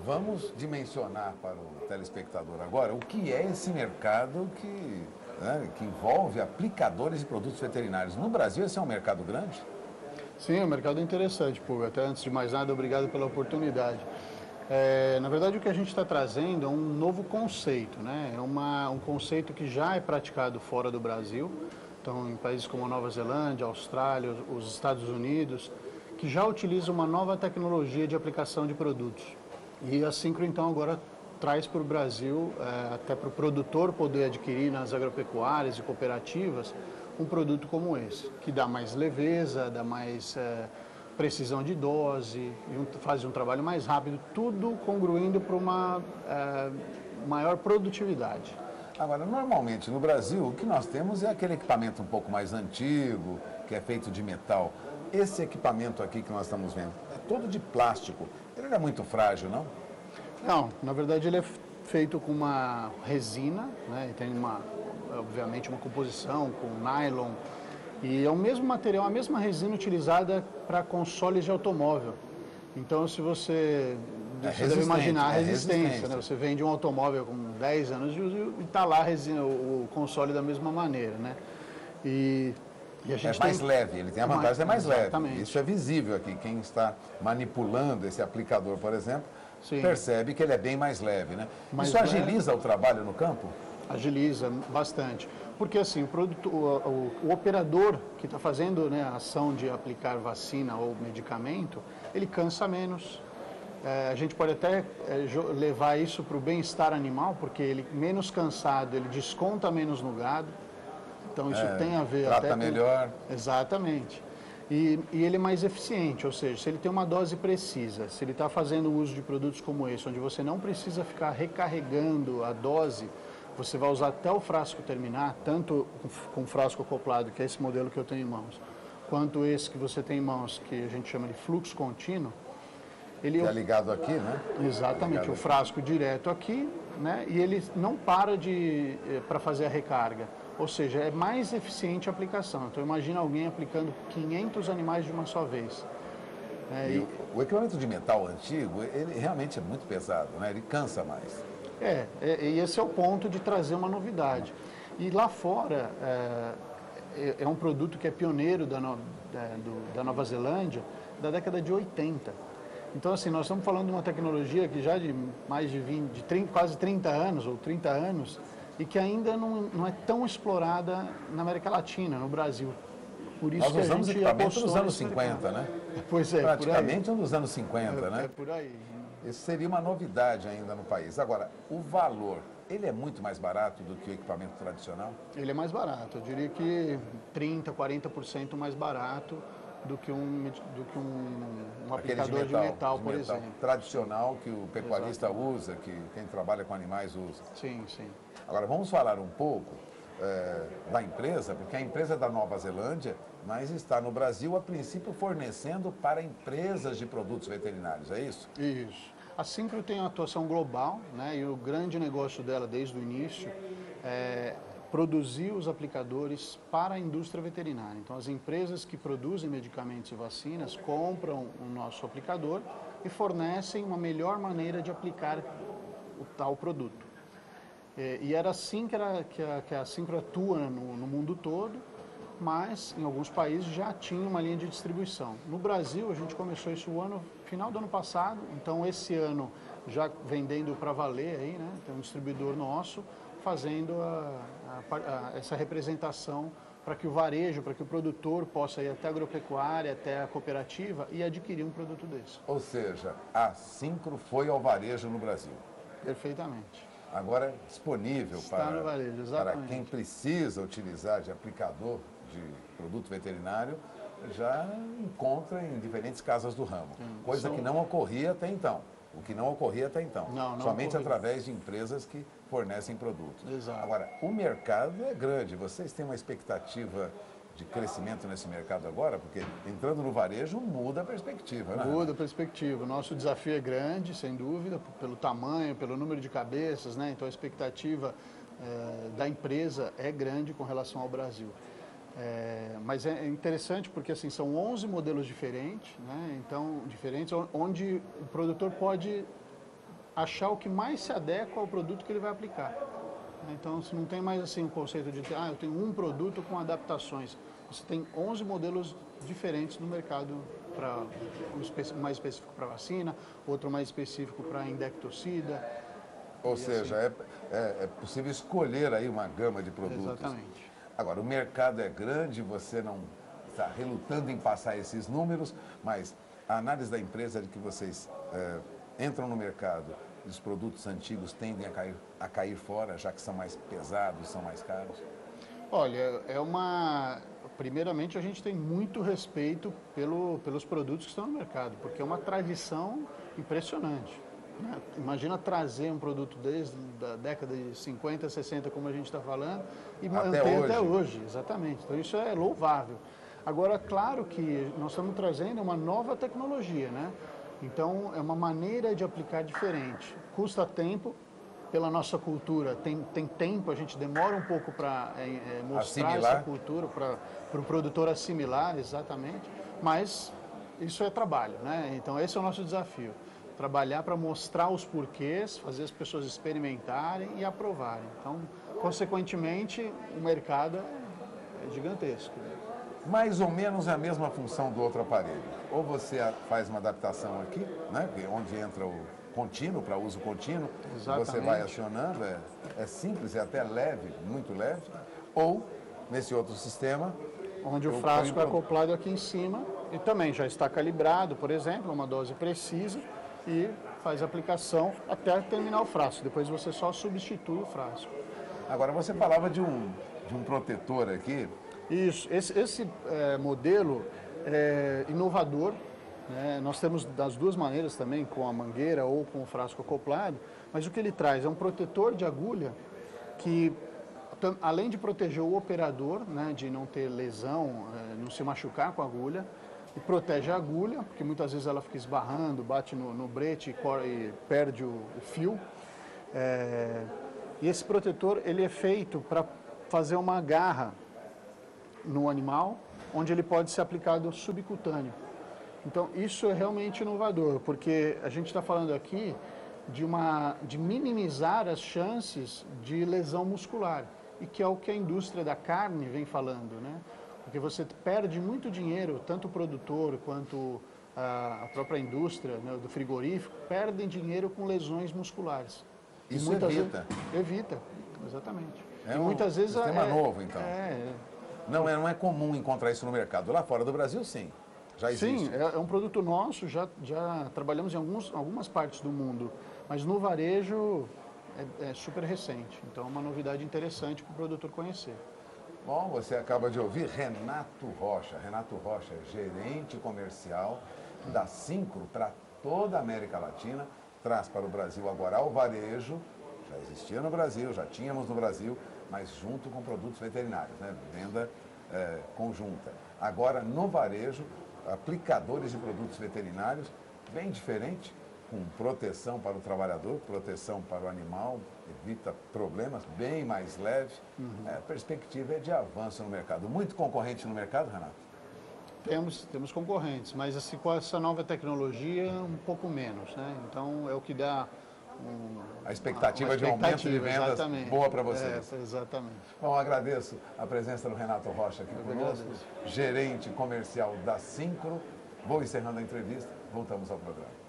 vamos dimensionar para o telespectador agora o que é esse mercado que envolve aplicadores de produtos veterinários. No Brasil, esse é um mercado grande? Sim, o mercado é interessante, Pulga. Até antes de mais nada, obrigado pela oportunidade. Na verdade, o que a gente está trazendo é um novo conceito, né? É um conceito que já é praticado fora do Brasil, então em países como a Nova Zelândia, Austrália, os Estados Unidos, que já utilizam uma nova tecnologia de aplicação de produtos. E a Syncro, então, agora traz para o Brasil, até para o produtor poder adquirir nas agropecuárias e cooperativas, um produto como esse, que dá mais leveza, dá mais precisão de dose, faz um trabalho mais rápido, tudo congruindo para uma maior produtividade. Agora, normalmente no Brasil, o que nós temos é aquele equipamento um pouco mais antigo, que é feito de metal. Esse equipamento aqui que nós estamos vendo é todo de plástico. Ele não é muito frágil, não? Não, na verdade ele é feito com uma resina, né? Tem obviamente uma composição com nylon, e é o mesmo material, a mesma resina utilizada para consoles de automóvel. Então, se você deve imaginar a resistência, né? Você vende um automóvel com 10 anos de uso e está lá a resina, o console da mesma maneira, né? E a gente mais leve, ele tem a vantagem de ser mais leve. Exatamente. Isso é visível aqui. Quem está manipulando esse aplicador, por exemplo, percebe que ele é bem mais leve, né? Isso agiliza o trabalho no campo? Agiliza bastante. Porque assim, o operador que está fazendo, né, a ação de aplicar vacina ou medicamento, ele cansa menos. A gente pode até levar isso para o bem-estar animal, porque ele menos cansado, ele desconta menos no gado. Então isso tem a ver trata melhor. Exatamente. E ele é mais eficiente, ou seja, se ele tem uma dose precisa, se ele está fazendo uso de produtos como esse, onde você não precisa ficar recarregando a dose, você vai usar até o frasco terminar, tanto com o frasco acoplado, que é esse modelo que eu tenho em mãos, quanto esse que você tem em mãos, que a gente chama de fluxo contínuo. Ele é ligado aqui, né? Exatamente, o frasco direto aqui, né? E ele não para para fazer a recarga. Ou seja, é mais eficiente a aplicação. Então, imagina alguém aplicando 500 animais de uma só vez. O equipamento de metal antigo, ele realmente é muito pesado, né? Ele cansa mais. E esse é o ponto de trazer uma novidade. E lá fora, é um produto que é pioneiro da Nova Zelândia, da década de 80. Então, assim, nós estamos falando de uma tecnologia que já de mais de 30, quase 30 anos, ou 30 anos, e que ainda não é tão explorada na América Latina, no Brasil. Por isso nós que usamos a gente equipamento dos anos 50, né? Pois é, praticamente um dos anos 50, né? É por aí. Isso seria uma novidade ainda no país. Agora, o valor, ele é muito mais barato do que o equipamento tradicional? Ele é mais barato, eu diria que 30%, 40% mais barato do que um aplicador de metal, por exemplo. Tradicional que o pecuarista usa, que quem trabalha com animais usa. Sim, sim. Agora, vamos falar um pouco da empresa, porque a empresa é da Nova Zelândia, mas está no Brasil, a princípio, fornecendo para empresas de produtos veterinários, é isso? Isso. A Syncro tem uma atuação global, né, e o grande negócio dela desde o início é produzir os aplicadores para a indústria veterinária. Então, as empresas que produzem medicamentos e vacinas compram o nosso aplicador e fornecem uma melhor maneira de aplicar o tal produto. E era assim que a Syncro atua no mundo todo, mas em alguns países já tinha uma linha de distribuição. No Brasil, a gente começou isso final do ano passado, então esse ano já vendendo para valer aí, né? Tem um distribuidor nosso fazendo essa representação para que o varejo, para que o produtor possa ir até a agropecuária, até a cooperativa e adquirir um produto desse. Ou seja, a Syncro foi ao varejo no Brasil. Perfeitamente. Agora disponível no varejo, para quem precisa utilizar de aplicador de produto veterinário, já encontra em diferentes casas do ramo. Coisa que não ocorria até então. O que não ocorria até então. Não somente ocorria. Através de empresas que fornecem produtos. Exato. Agora, o mercado é grande. Vocês têm uma expectativa de crescimento nesse mercado agora? Porque entrando no varejo muda a perspectiva, né? Muda a perspectiva. O nosso desafio é grande, sem dúvida, pelo tamanho, pelo número de cabeças, né? Então a expectativa da empresa é grande com relação ao Brasil. Mas é interessante porque assim, são 11 modelos diferentes, né? Então, diferentes, onde o produtor pode achar o que mais se adequa ao produto que ele vai aplicar. Então, você não tem mais assim o conceito de, eu tenho um produto com adaptações. Você tem 11 modelos diferentes no mercado, um mais específico para vacina, outro mais específico para indectocida. Ou seja, é possível escolher aí uma gama de produtos. Exatamente. Agora, o mercado é grande, você não está relutando em passar esses números, mas a análise da empresa é de que vocês entram no mercado e os produtos antigos tendem a cair fora, já que são mais pesados, são mais caros? Olha, primeiramente, a gente tem muito respeito pelos produtos que estão no mercado, porque é uma tradição impressionante. Né? Imagina trazer um produto desde a década de 50, 60, como a gente está falando, e manter até hoje. Exatamente. Então, isso é louvável. Agora, claro que nós estamos trazendo uma nova tecnologia, né? Então, é uma maneira de aplicar diferente. Custa tempo, pela nossa cultura, tem tempo, a gente demora um pouco para mostrar essa cultura, para o produtor assimilar, exatamente, mas isso é trabalho, né? Então, esse é o nosso desafio. Trabalhar para mostrar os porquês, fazer as pessoas experimentarem e aprovarem. Então, consequentemente, o mercado é gigantesco. Mais ou menos é a mesma função do outro aparelho. Ou você faz uma adaptação aqui, né, onde entra o contínuo, para uso contínuo, você vai acionando, é simples, é até leve, muito leve. Ou, nesse outro sistema... Onde o frasco é acoplado aqui em cima e também já está calibrado, por exemplo, uma dose precisa, e faz a aplicação até terminar o frasco. Depois você só substitui o frasco. Agora, você falava de um protetor aqui. Isso, esse modelo é inovador, né? Nós temos das duas maneiras também, com a mangueira ou com o frasco acoplado, mas o que ele traz é um protetor de agulha que, além de proteger o operador, né, de não ter lesão, não se machucar com a agulha, e protege a agulha, porque muitas vezes ela fica esbarrando, bate no brete e perde o fio. E esse protetor ele é feito para fazer uma garra no animal, onde ele pode ser aplicado subcutâneo. Então, isso é realmente inovador, porque a gente está falando aqui de minimizar as chances de lesão muscular, e que é o que a indústria da carne vem falando, né? Porque você perde muito dinheiro, tanto o produtor quanto a própria indústria, né, do frigorífico, perdem dinheiro com lesões musculares. Isso evita. Evita, exatamente. É muitas vezes um sistema novo, então. Não é comum encontrar isso no mercado. Lá fora do Brasil, sim. Já existe. Sim, é um produto nosso, já trabalhamos em algumas partes do mundo, mas no varejo é super recente. Então é uma novidade interessante para o produtor conhecer. Bom, você acaba de ouvir Renato Rocha. Renato Rocha é gerente comercial da Syncro para toda a América Latina. Traz para o Brasil agora o varejo, já existia no Brasil, já tínhamos no Brasil, mas junto com produtos veterinários, né? Venda conjunta. Agora, no varejo, aplicadores de produtos veterinários, bem diferente, com proteção para o trabalhador, proteção para o animal, evita problemas, bem mais leve. A perspectiva é de avanço no mercado. Muito concorrente no mercado, Renato? Temos concorrentes, mas assim, com essa nova tecnologia, um pouco menos, né? Então, é o que dá a expectativa de aumento de vendas exatamente. Boa para vocês. Exatamente. Bom, agradeço a presença do Renato Rocha aqui conosco, gerente comercial da Syncro. Vou encerrando a entrevista, voltamos ao programa.